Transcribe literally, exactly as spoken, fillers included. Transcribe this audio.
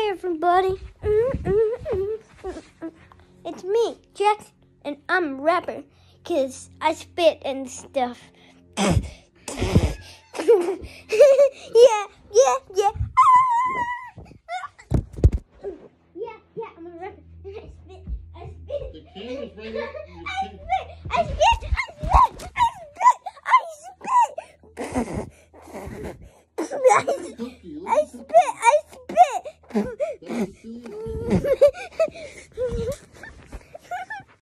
Hey everybody, it's me, Jackson, and I'm a rapper, cause I spit and stuff. yeah, yeah, yeah. yeah, yeah, I'm a rapper. I spit, I spit. The king is right here.